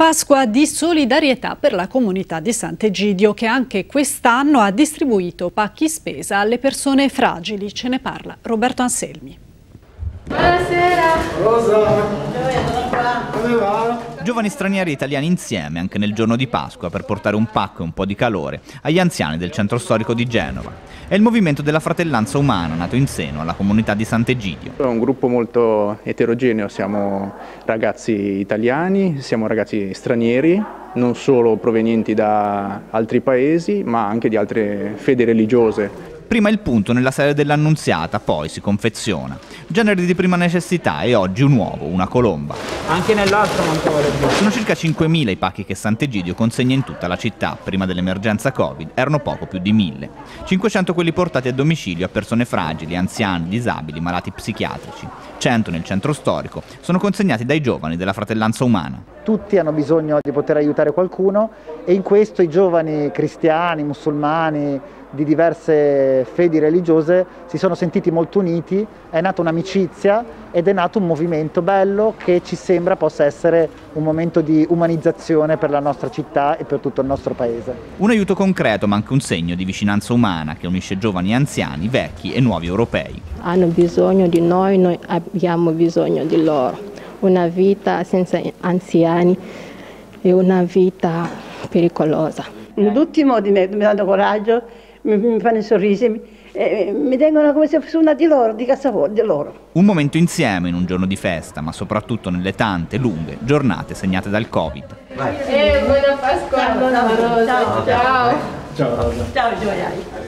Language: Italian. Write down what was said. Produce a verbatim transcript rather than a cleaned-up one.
Pasqua di solidarietà per la comunità di Sant'Egidio, che anche quest'anno ha distribuito pacchi spesa alle persone fragili. Ce ne parla Roberto Anselmi. Buonasera. Rosa. Come va? Giovani stranieri e italiani insieme anche nel giorno di Pasqua per portare un pacco e un po' di calore agli anziani del centro storico di Genova. È il movimento della fratellanza umana nato in seno alla comunità di Sant'Egidio. È un gruppo molto eterogeneo, siamo ragazzi italiani, siamo ragazzi stranieri, non solo provenienti da altri paesi ma anche di altre fedi religiose. Prima il punto nella sede dell'Annunziata, poi si confeziona. Generi di prima necessità e oggi un uovo, una colomba. Anche nell'altro non vorrebbe. Sono circa cinquemila i pacchi che Sant'Egidio consegna in tutta la città. Prima dell'emergenza Covid erano poco più di mille. cinquecento quelli portati a domicilio a persone fragili, anziani, disabili, malati psichiatrici. cento nel centro storico sono consegnati dai giovani della fratellanza umana. Tutti hanno bisogno di poter aiutare qualcuno e in questo i giovani cristiani, musulmani, di diverse fedi religiose si sono sentiti molto uniti, è nata un'amicizia ed è nato un movimento bello che ci sembra possa essere un momento di umanizzazione per la nostra città e per tutto il nostro paese. Un aiuto concreto ma anche un segno di vicinanza umana che unisce giovani e anziani, vecchi e nuovi europei. Hanno bisogno di noi, noi abbiamo bisogno di loro. Una vita senza anziani è una vita pericolosa. In tutti i modi mi danno coraggio, mi, mi fanno sorrisi, mi, eh, mi tengono come se fossi una di loro, di casa di loro. Un momento insieme in un giorno di festa, ma soprattutto nelle tante, lunghe giornate segnate dal Covid. Eh, buona Pasqua, buona Rosa, ciao. Ciao, ciao. Ciao, gioiai.